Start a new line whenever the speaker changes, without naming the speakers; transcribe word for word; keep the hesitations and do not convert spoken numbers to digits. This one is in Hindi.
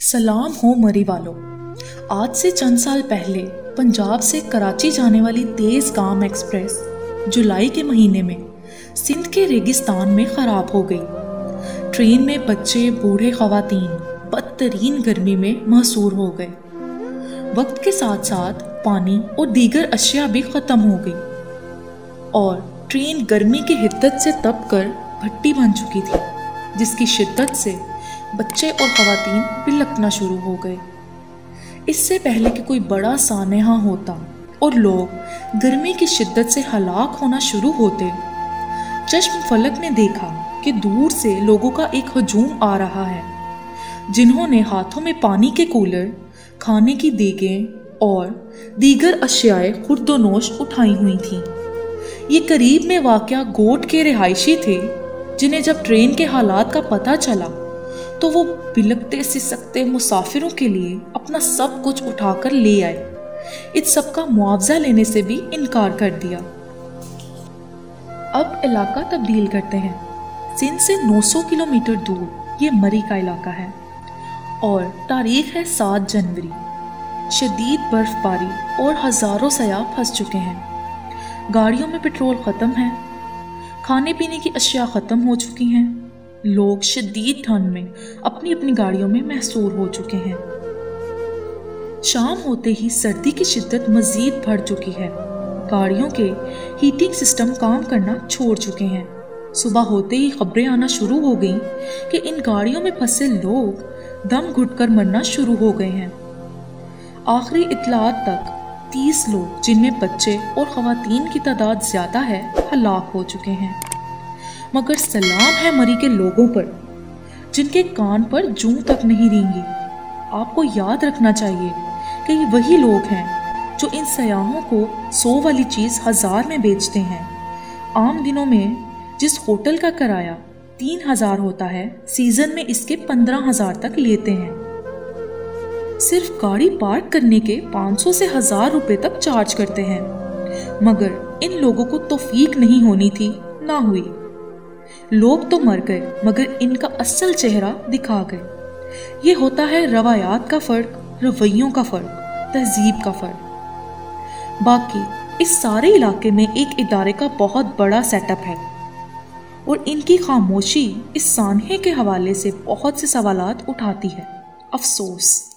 सलाम हो मरी वालों। आज से चंद साल पहले पंजाब से कराची जाने वाली तेज गाम एक्सप्रेस जुलाई के महीने में सिंध के रेगिस्तान में खराब हो गई। ट्रेन में बच्चे बूढ़े खवातीन बदतरीन गर्मी में महसूर हो गए। वक्त के साथ साथ पानी और दीगर अशिया भी खत्म हो गई और ट्रेन गर्मी की हिद्दत से तप कर भट्टी बन चुकी थी, जिसकी शिद्दत से बच्चे और खवातीन बिलखना शुरू हो गए। इससे पहले कि कोई बड़ा सानेहा होता और लोग गर्मी की शिद्दत से हलाक होना शुरू होते, चश्म फलक ने देखा कि दूर से लोगों का एक हजूम आ रहा है, जिन्होंने हाथों में पानी के कूलर, खाने की देगें और दीगर अशियाए खुर्दोनोश उठाई हुई थीं। ये करीब में वाक़या गोट के रिहायशी थे, जिन्हें जब ट्रेन के हालात का पता चला तो वो बिलखते सिसकते मुसाफिरों के लिए अपना सब कुछ उठाकर ले आए। इस सब का मुआवजा लेने से भी इनकार कर दिया। अब इलाका तब्दील करते हैं। सिंध से नौ सौ किलोमीटर दूर ये मरी का इलाका है और तारीख है सात जनवरी। शदीद बर्फबारी और हजारों सयाह फंस चुके हैं। गाड़ियों में पेट्रोल ख़त्म है, खाने पीने की अशिया ख़त्म हो चुकी हैं। लोग शदीद ठंड में अपनी अपनी गाड़ियों में महसूर हो चुके हैं। शाम होते ही सर्दी की शिद्दत मजीद बढ़ चुकी है। गाड़ियों के हीटिंग सिस्टम काम करना छोड़ चुके हैं। सुबह होते ही खबरें आना शुरू हो गईं कि इन गाड़ियों में फंसे लोग दम घुटकर मरना शुरू हो गए हैं। आखिरी इत्तलात तक तीस लोग, जिनमें बच्चे और खवातीन की तादाद ज्यादा है, हलाक हो चुके हैं। मगर सलाम है मरी के लोगों पर, जिनके कान पर जूं तक नहीं रेंगी। आपको याद रखना चाहिए कि ये वही लोग हैं जो इन सयाहों को सौ वाली चीज़ हजार में बेचते हैं। आम दिनों में जिस होटल का किराया तीन हजार होता है, सीजन में इसके पंद्रह हजार तक लेते हैं। सिर्फ गाड़ी पार्क करने के पाँच सौ से हजार रुपए तक चार्ज करते हैं। मगर इन लोगों को तौफीक नहीं होनी थी, ना हुई। लोग तो मर गए मगर इनका असल चेहरा दिखा गए। ये होता है रवायात का फर्क, रवैयों का फर्क, तहजीब का फर्क। बाकी इस सारे इलाके में एक इदारे का बहुत बड़ा सेटअप है और इनकी खामोशी इस सानहे के हवाले से बहुत से सवालात उठाती है। अफसोस।